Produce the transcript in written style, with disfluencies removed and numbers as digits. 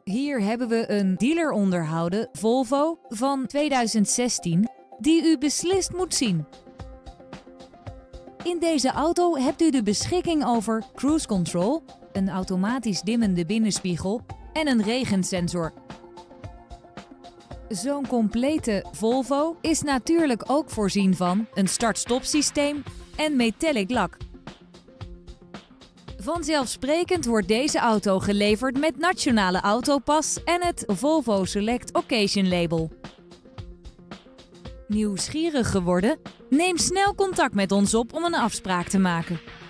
Hier hebben we een dealer onderhouden Volvo van 2016 die u beslist moet zien. In deze auto hebt u de beschikking over cruise control, een automatisch dimmende binnenspiegel en een regensensor. Zo'n complete Volvo is natuurlijk ook voorzien van een start-stop systeem en metallic lak. Vanzelfsprekend wordt deze auto geleverd met nationale autopas en het Volvo Select Occasion label. Nieuwsgierig geworden? Neem snel contact met ons op om een afspraak te maken.